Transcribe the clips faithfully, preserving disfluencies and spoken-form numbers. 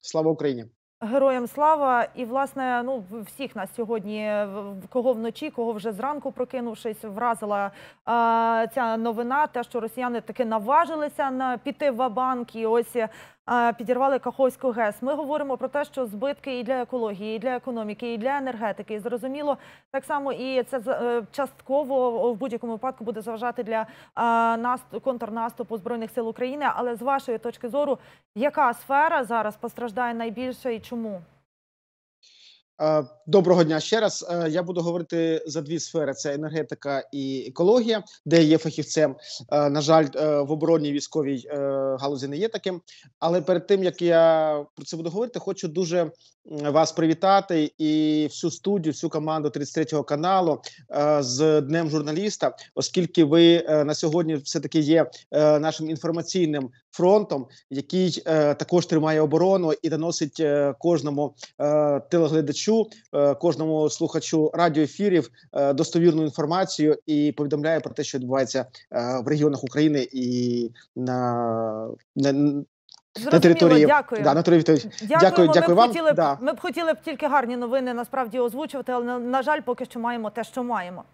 Слава Україні! Героям слава! І, власне, ну, всіх нас сьогодні, кого вночі, кого вже зранку прокинувшись, вразила а, ця новина, те, що росіяни таки наважилися на піти ва-банк і ось а, підірвали Каховську ГЕС. Ми говоримо про те, що збитки і для екології, і для економіки, і для енергетики. І зрозуміло, так само і це частково в будь-якому випадку буде заважати для а, контрнаступу Збройних сил України. Але з вашої точки зору, яка сфера зараз постраждає найбільше і чому? Доброго дня ще раз. Я буду говорити за дві сфери: це енергетика і екологія, де я є фахівцем. На жаль, в оборонній військовій галузі не є таким. Але перед тим, як я про це буду говорити, хочу дуже вас привітати і всю студію, всю команду тридцять третього каналу з Днем журналіста, оскільки ви на сьогодні все-таки є нашим інформаційним фронтом, який також тримає оборону і доносить кожному телеглядачу, кожному слухачу радіоефірів достовірну інформацію і повідомляє про те, що відбувається в регіонах України і на, на на території. Дякую. Да, на території. Дякую, дякую, дякую ми б вам. Хотіли, да. Ми б хотіли б тільки гарні новини насправді озвучувати, але, на жаль, поки що маємо те, що маємо.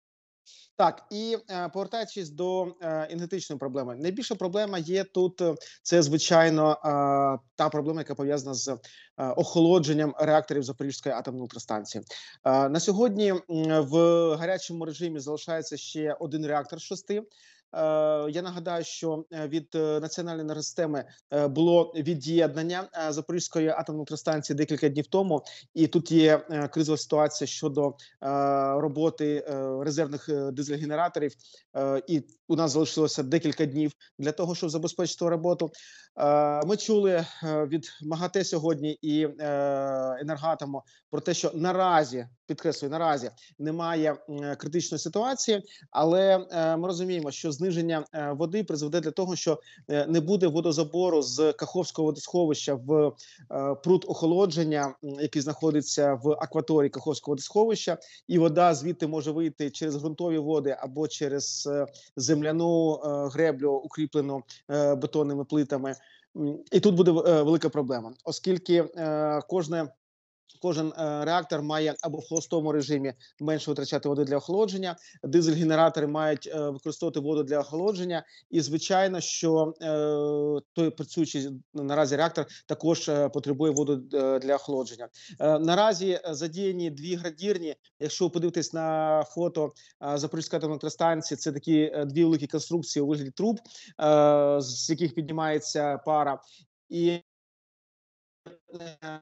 Так, і е, повертаючись до е, енергетичної проблеми, найбільша проблема є тут, це, звичайно, е, та проблема, яка пов'язана з е, охолодженням реакторів Запорізької атомної електростанції. Е, на сьогодні е, в гарячому режимі залишається ще один реактор з шести. Я нагадаю, що від національної енергосистеми було від'єднання Запорізької атомної електростанції декілька днів тому, і тут є кризова ситуація щодо роботи резервних дизель-генераторів, і у нас залишилося декілька днів для того, щоб забезпечити роботу. Ми чули від МАГАТЕ сьогодні і Енергоатому про те, що наразі, підкреслюю, наразі немає критичної ситуації, але ми розуміємо, що зниження води призведе до того, що не буде водозабору з Каховського водосховища в пруд охолодження, який знаходиться в акваторії Каховського водосховища, і вода звідти може вийти через ґрунтові води або через земляну греблю, укріплену бетонними плитами. І тут буде велика проблема, оскільки кожне Кожен е, реактор має або в холостому режимі менше витрачати води для охолодження, дизель-генератори мають е, використовувати воду для охолодження, і звичайно, що е, той працюючий наразі реактор також е, потребує воду е, для охолодження. Е, наразі задіяні дві градірні. Якщо ви подивитесь на фото е, Запорізької атомної електростанції, це такі е, дві великі конструкції у вигляді труб, е, з яких піднімається пара. І е,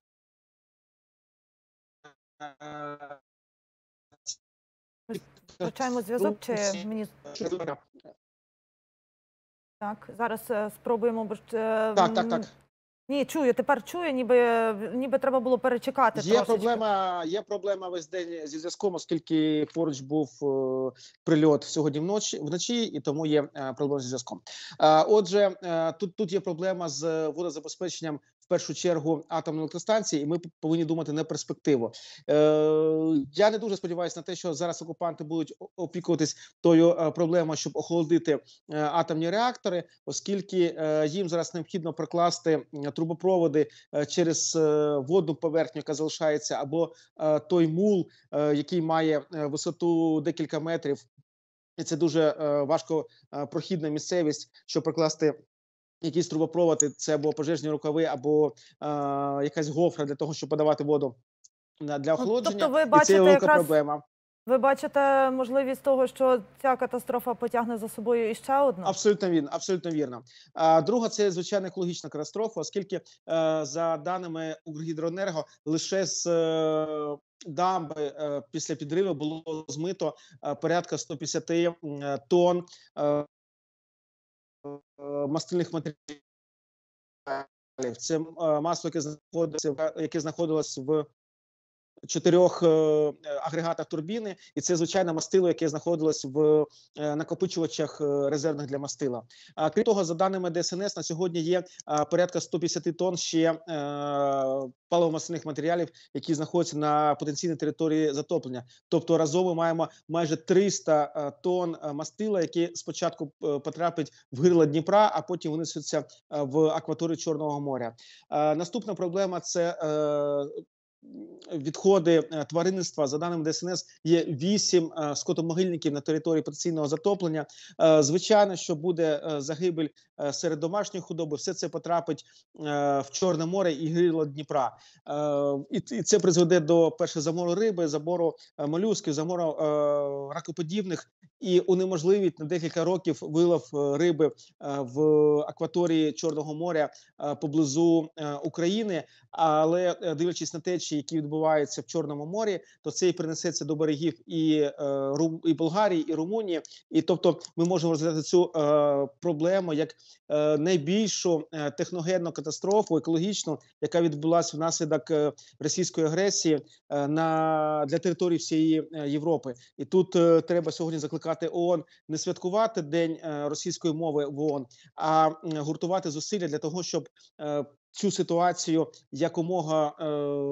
Втрачаємо зв'язок, чи мені... Так, зараз спробуємо... Так, так, так. Ні, чую, тепер чую, ніби, ніби треба було перечекати є трошечки. Проблема, є проблема весь день зі зв'язком, оскільки поруч був е, прильот сьогодні вночі, вночі, і тому є е, проблема зі зв'язком. Е, отже, е, тут, тут є проблема з водозабезпеченням, в першу чергу, атомної електростанції, і ми повинні думати на перспективу. Е, я не дуже сподіваюся на те, що зараз окупанти будуть опікуватись тою е, проблемою, щоб охолодити е, атомні реактори, оскільки е, їм зараз необхідно прокласти трубопроводи е, через е, водну поверхню, яка залишається, або е, той мул, е, який має е, висоту декілька метрів. І це дуже е, важко е, прохідна місцевість, щоб прокласти якісь трубопроводи, це або пожежні рукави, або е, якась гофра для того, щоб подавати воду для охолодження. Ну, тобто ви бачите, і це велика якраз... проблема. Ви бачите можливість того, що ця катастрофа потягне за собою іще одну? Абсолютно вірно, абсолютно вірно. А друга – це, звичайно, екологічна катастрофа, оскільки, е, за даними Укргідроенерго, лише з е, дамби е, після підриву було змито е, порядка сто п'ятдесят е, тонн е, е, мастильних матеріалів. Це е, масло, яке знаходилося, яке знаходилось в чотирьох агрегатах турбіни, і це звичайне мастило, яке знаходилось в накопичувачах резервних для мастила. Крім того, за даними Д С Н С, на сьогодні є порядка сто п'ятдесят тонн ще паливо-мастильних матеріалів, які знаходяться на потенційній території затоплення. Тобто разом ми маємо майже триста тонн мастила, які спочатку потрапить в гирло Дніпра, а потім винесуться в акваторію Чорного моря. Наступна проблема – це відходи тваринництва. За даними Д С Н С, є вісім скотомогильників на території потенційного затоплення. Звичайно, що буде загибель серед домашньої худоби, все це потрапить в Чорне море і гирло Дніпра. І це призведе до, перше, замору риби, забору молюсків, замору ракоподібних і унеможливить на декілька років вилов риби в акваторії Чорного моря поблизу України. Але дивлячись на течії, які відбуваються в Чорному морі, то це і принесеться до берегів і, і Болгарії, і Румунії. І тобто ми можемо розглядати цю е, проблему як е, найбільшу е, техногенну катастрофу екологічну, яка відбулася внаслідок е, російської агресії е, на, для території всієї е, Європи. І тут е, треба сьогодні закликати ООН не святкувати День е, російської мови в ООН, а е, гуртувати зусилля для того, щоб е, цю ситуацію якомога е,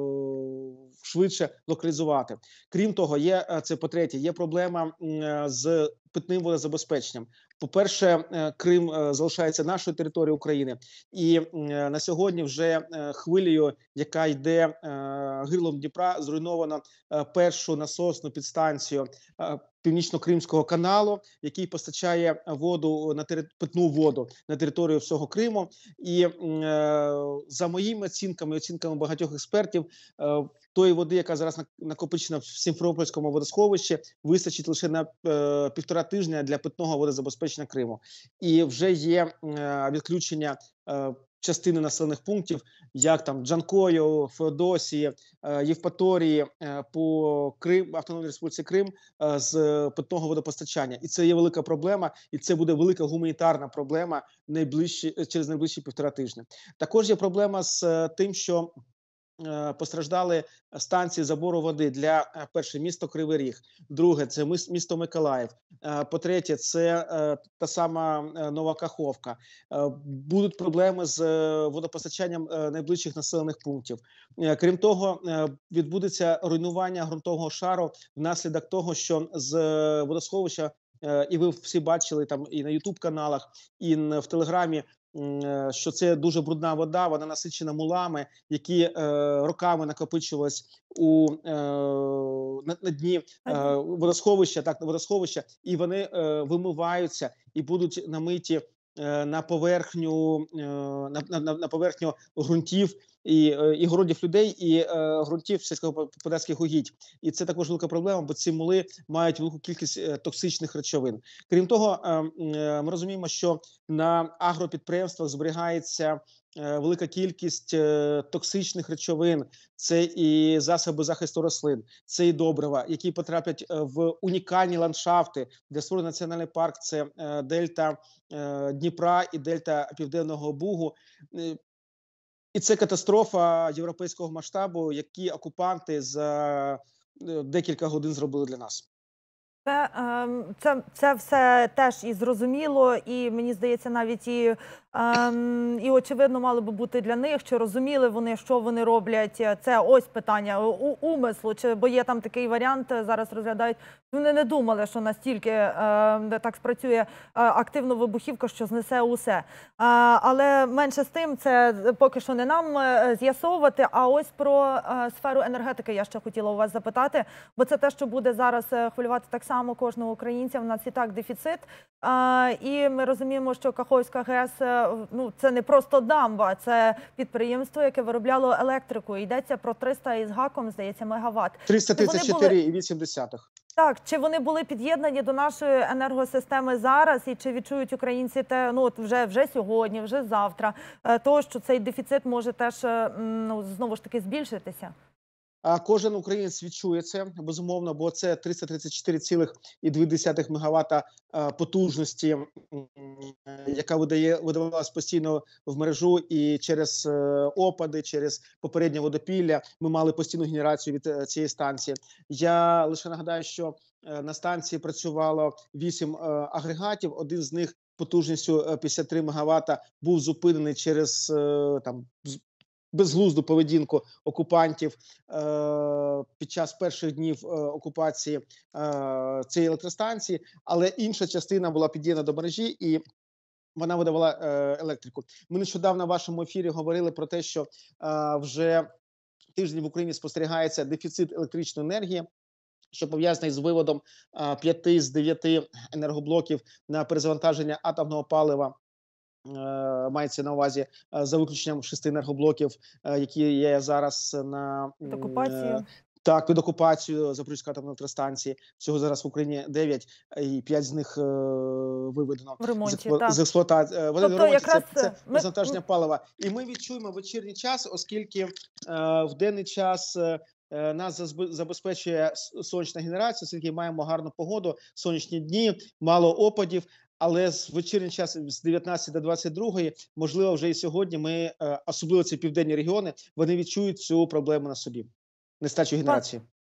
швидше локалізувати. Крім того, є, це по-третє, є проблема е, з питним водозабезпеченням. По-перше, Крим залишається нашою територією України, і на сьогодні вже хвилею, яка йде гирлом Дніпра, зруйновано першу насосну підстанцію Північно-Кримського каналу, який постачає воду на тери... питну воду на територію всього Криму. І за моїми оцінками, оцінками багатьох експертів, тої води, яка зараз накопичена в Сімферопольському водосховищі, вистачить лише на е, півтора тижня для питного водозабезпечення Криму. І вже є е, відключення е, частини населених пунктів, як там Джанкою, Феодосії, е, Євпаторії е, по Крим, Автономній Республіці Крим е, з питного водопостачання. І це є велика проблема, і це буде велика гуманітарна проблема найближчі, через найближчі півтора тижня. Також є проблема з е, тим, що постраждали станції забору води для, перше, місто Кривий Ріг, друге, це місто Миколаїв, по-третє, це та сама Нова Каховка. Будуть проблеми з водопостачанням найближчих населених пунктів. Крім того, відбудеться руйнування ґрунтового шару внаслідок того, що з водосховища, і ви всі бачили там і на ютуб-каналах, і в Телеграмі, що це дуже брудна вода, вона насичена мулами, які е, роками накопичувались у е, на, на дні е, водосховища, так, водосховища, і вони е, вимиваються і будуть намиті е, на поверхню е, на, на, на поверхню ґрунтів і, і городів людей, і е, ґрунтів сільськогосподарських угідь. І це також велика проблема, бо ці мули мають велику кількість е, токсичних речовин. Крім того, е, е, ми розуміємо, що на агропідприємствах зберігається е, велика кількість е, токсичних речовин. Це і засоби захисту рослин, це і добрива, які потраплять в унікальні ландшафти, де створений національний парк. Це е, дельта е, Дніпра і дельта Південного Бугу. І це катастрофа європейського масштабу, які окупанти за декілька годин зробили для нас. Це, це, це все теж і зрозуміло, і мені здається, навіть і, ем, і очевидно мало би бути для них, чи розуміли вони, що вони роблять. Це ось питання у, умислу, чи, бо є там такий варіант, зараз розглядають. Вони не думали, що настільки е, так спрацює е, активно вибухівка, що знесе усе. Е, але менше з тим, це поки що не нам е, з'ясовувати. А ось про е, сферу енергетики я ще хотіла у вас запитати, бо це те, що буде зараз хвилювати так само кожного українця. У нас і так дефіцит. Е, і ми розуміємо, що Каховська ГЕС, ну, це не просто дамба, це підприємство, яке виробляло електрику. Йдеться про триста із гаком, здається, мегаватт. триста тридцять чотири цілих вісім десятих. Так, чи вони були під'єднані до нашої енергосистеми зараз, і чи відчують українці те, ну, от вже, вже сьогодні, вже завтра, то, що цей дефіцит може теж, ну, знову ж таки збільшитися? А кожен українець відчує це, безумовно, бо це триста тридцять чотири цілих дві десятих мегаватта а, потужності, м, е, яка видає видавалась постійно в мережу, і через е, опади, через попереднє водопілля ми мали постійну генерацію від е, цієї станції. Я лише нагадаю, що е, на станції працювало вісім е, агрегатів. Один з них потужністю е, п'ятдесят три мегаватта був зупинений через е, там з- безглузду поведінку окупантів е, під час перших днів е, окупації е, цієї електростанції, але інша частина була під'єднана до мережі і вона видавала е, електрику. Ми нещодавно в вашому ефірі говорили про те, що е, вже тиждень в Україні спостерігається дефіцит електричної енергії, що пов'язаний з виводом а, п'яти з дев'яти енергоблоків на перезавантаження атомного палива. Е, Мається на увазі е, за виключенням шести енергоблоків, е, які є зараз на Під м, окупацією. е, так, під окупацією Запорізької атомної електростанції. Всього зараз в Україні дев'ять, і п'ять з них е, виведено В з, ремонті, експло... так. з експлуатації. Е, Вони в Тобто ремонті, це, якраз це е, ми перезавантаження палива. І ми відчуємо вечірній час, оскільки е, в денний час е, е, нас зазб- забезпечує с- сонячна генерація, оскільки маємо гарну погоду, сонячні дні, мало опадів. Але з вечірній час з дев'ятнадцятої до двадцять другої, можливо, вже і сьогодні ми, е, особливо ці південні регіони, вони відчують цю проблему на собі. Нестачу Пан генерації.